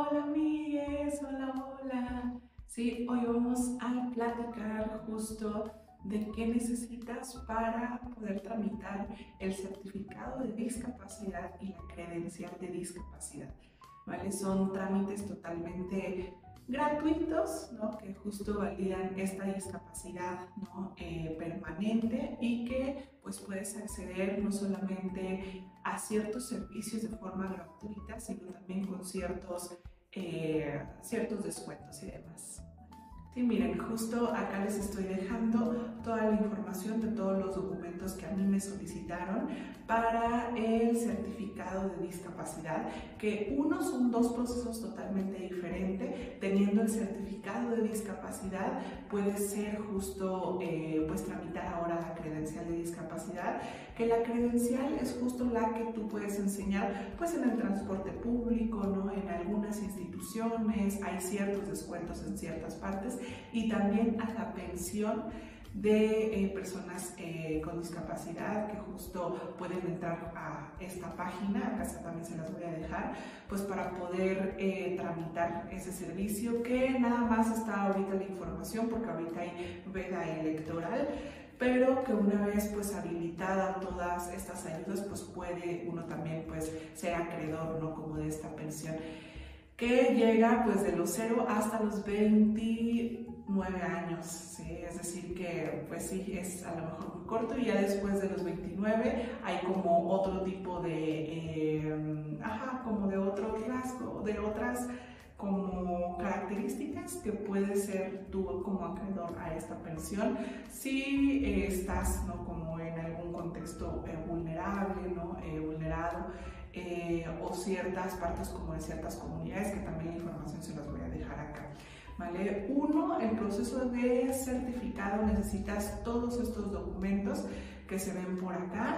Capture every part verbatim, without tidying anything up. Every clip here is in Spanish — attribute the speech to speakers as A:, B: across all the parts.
A: Hola amigues, hola, hola. Sí, hoy vamos a platicar justo de qué necesitas para poder tramitar el certificado de discapacidad y la credencial de discapacidad. ¿Vale? Son trámites totalmente gratuitos, ¿no? Que justo validan esta discapacidad, ¿no? eh, permanente y que pues puedes acceder no solamente a ciertos servicios de forma gratuita, sino también con ciertos, eh, ciertos descuentos y demás. Sí, miren, justo acá les estoy dejando toda la información de todos los documentos que a mí me solicitaron para el certificado de discapacidad, que uno son dos procesos totalmente diferentes. Teniendo el certificado de discapacidad, puede ser justo eh, pues tramitar ahora la credencial de discapacidad, que la credencial es justo la que tú puedes enseñar pues en el transporte público, ¿no? En algunas instituciones, hay ciertos descuentos en ciertas partes, y también a la pensión de eh, personas eh, con discapacidad que justo pueden entrar a esta página, acá también se las voy a dejar, pues para poder eh, tramitar ese servicio, que nada más está ahorita la información porque ahorita hay veda electoral, pero que una vez pues habilitada todas estas ayudas, pues puede uno también pues ser acreedor, ¿no? Como de esta pensión, que llega pues de los cero hasta los veintinueve años, ¿sí? Es decir que pues sí, es a lo mejor muy corto, y ya después de los veintinueve hay como otro tipo de, eh, ajá, como de otro rasgo, de otras como características que puedes ser tú como acreedor a esta pensión si eh, estás, ¿no? Como en algún contexto eh, vulnerable, ¿no? Eh, vulnerado, eh, o ciertas partes como de ciertas comunidades, que también la información se las voy a dejar acá. ¿Vale? Uno, el proceso de certificado, necesitas todos estos documentos que se ven por acá.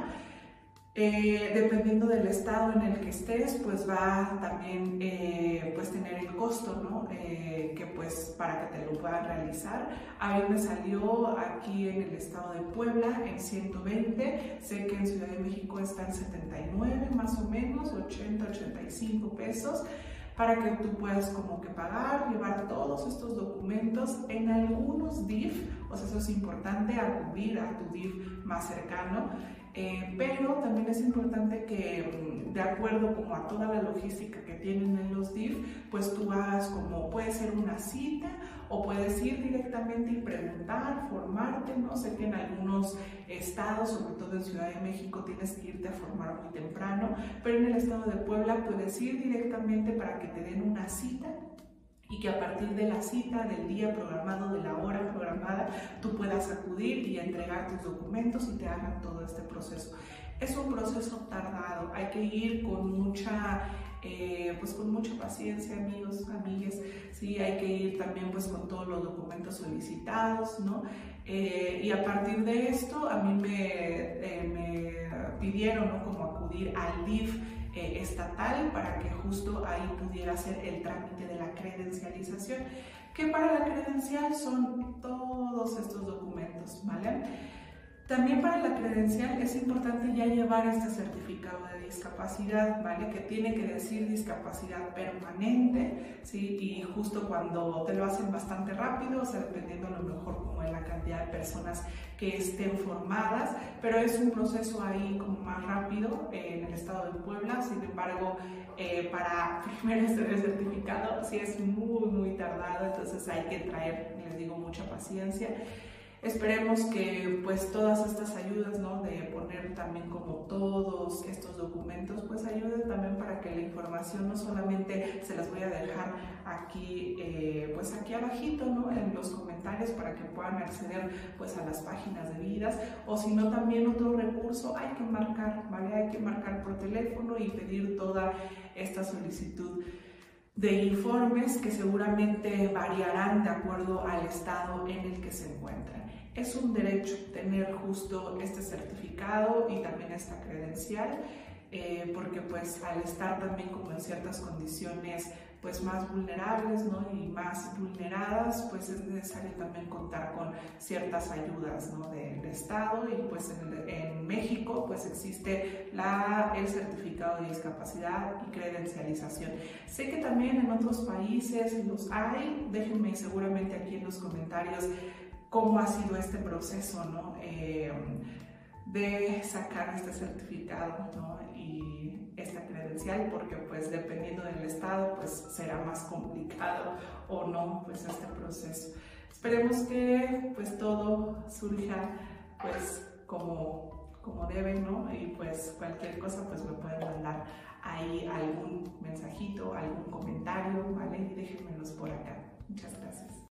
A: Eh, dependiendo del estado en el que estés, pues va también eh, pues tener el costo, ¿no? Eh, que pues para que te lo puedan realizar. A mí me salió aquí en el estado de Puebla en ciento veinte, sé que en Ciudad de México está en setenta y nueve más o menos, ochenta, ochenta y cinco pesos, para que tú puedas como que pagar, llevar todos estos documentos en algunos D I F, o sea, eso es importante, acudir a tu D I F más cercano. Eh, pero también es importante que, de acuerdo como a toda la logística que tienen en los D I F, pues tú hagas como, puede ser una cita o puedes ir directamente y preguntar, formarte, ¿no? Sé que en algunos estados, sobre todo en Ciudad de México, tienes que irte a formar muy temprano, pero en el estado de Puebla puedes ir directamente para que te den una cita, y que a partir de la cita, del día programado, de la hora programada, tú puedas acudir y entregar tus documentos y te hagan todo este proceso. Es un proceso tardado, hay que ir con mucha, eh, pues con mucha paciencia, amigos, amigues, sí, hay que ir también pues con todos los documentos solicitados, ¿no? Eh, y a partir de esto, a mí me, eh, me pidieron, ¿no? Como acudir al D I F Eh, estatal, para que justo ahí pudiera hacer el trámite de la credencialización, que para la credencial son todos estos documentos, ¿vale? También para la credencial es importante ya llevar este certificado de discapacidad, ¿vale? Que tiene que decir discapacidad permanente, ¿sí? Y justo cuando te lo hacen bastante rápido, o sea, dependiendo a lo mejor como de la cantidad de personas que estén formadas, pero es un proceso ahí como más rápido eh, en el estado de Puebla. Sin embargo, eh, para primero hacer el certificado sí es muy, muy tardado, entonces hay que traer, les digo, mucha paciencia. Esperemos que pues todas estas ayudas, ¿no? De poner también como todos estos documentos, pues ayuden también para que la información no solamente se las voy a dejar aquí, eh, pues aquí abajito, ¿no? En los comentarios, para que puedan acceder pues a las páginas de vidas, o si no también otro recurso, hay que marcar, ¿vale? Hay que marcar por teléfono y pedir toda esta solicitud de informes, que seguramente variarán de acuerdo al estado en el que se encuentran. Es un derecho tener justo este certificado y también esta credencial, eh, porque pues al estar también como en ciertas condiciones pues más vulnerables, ¿no? Y más vulneradas, pues es necesario también contar con ciertas ayudas, ¿no? del Estado. Y pues en, en México pues existe la, el certificado de discapacidad y credencialización. Sé que también en otros países los hay, déjenme seguramente aquí en los comentarios cómo ha sido este proceso, ¿no? Eh, de sacar este certificado, ¿no? Y esta credencial, porque pues dependiendo del estado pues será más complicado o no pues este proceso. Esperemos que pues todo surja pues como, como debe, ¿no? Y pues cualquier cosa pues me pueden mandar ahí algún mensajito, algún comentario, ¿vale? Y déjenmelos por acá. Muchas gracias.